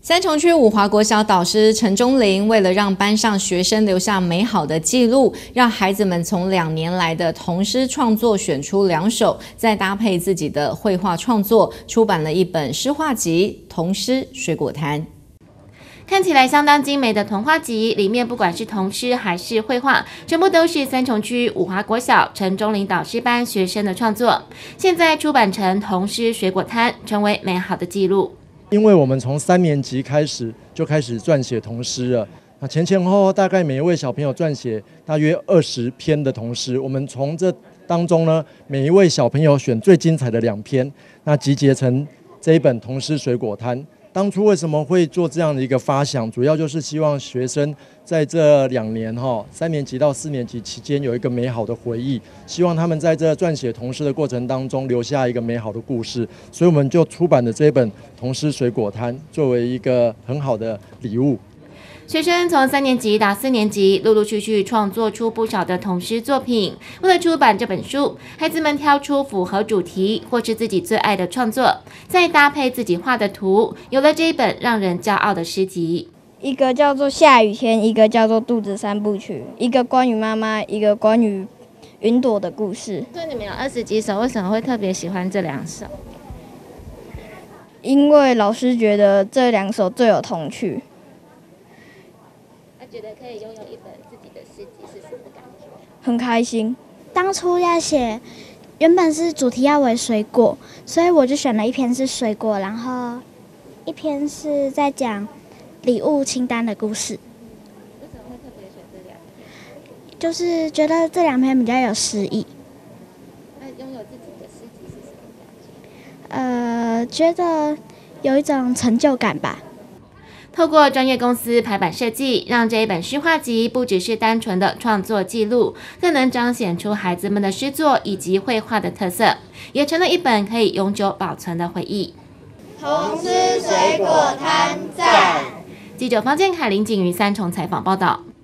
三重区五华国小导师陈忠林为了让班上学生留下美好的记录，让孩子们从2年来的童诗创作选出2首，再搭配自己的绘画创作，出版了一本诗画集《童诗水果摊》。 看起来相当精美的童话集，里面不管是童诗还是绘画，全部都是三重区五华国小陈忠林导师班学生的创作。现在出版成《童诗水果摊》，成为美好的记录。 因为我们从3年级开始就开始撰写童诗了，那前后大概每一位小朋友撰写大约20篇的童诗，我们从这当中呢，每一位小朋友选最精彩的2篇，那集结成这一本《童诗水果摊》。当初为什么会做这样的一个发想？主要就是希望学生在这2年3年级到4年级期间有一个美好的回忆，希望他们在这撰写童诗的过程当中留下一个美好的故事，所以我们就出版了这本《童诗水果摊》，作为一个很好的礼物。 学生从3年级到4年级，陆陆续续创作出不少的童诗作品。为了出版这本书，孩子们挑出符合主题或是自己最爱的创作，再搭配自己画的图，有了这一本让人骄傲的诗集。 一个叫做《下雨天》，一个叫做《肚子3部曲》，一个关于妈妈，一个关于云朵的故事。 所以你们有20几首，为什么会特别喜欢这2首？ 因为老师觉得这2首最有童趣。 觉得可以拥有一本自己的诗集是什么感觉？ 很开心。 当初要写，原本是主题要为水果，所以我就选了一篇是水果，然后一篇是在讲礼物清单的故事。 为什么会特别选这2篇？ 就是觉得这2篇比较有诗意。 那拥有自己的诗集是什么感觉？ 觉得有一种成就感吧。 透过专业公司排版设计，让这一本诗画集不只是单纯的创作记录，更能彰显出孩子们的诗作以及绘画的特色，也成了一本可以永久保存的回忆。 童诗水果摊赞。 记者方建凯、林景瑜3重采访报道。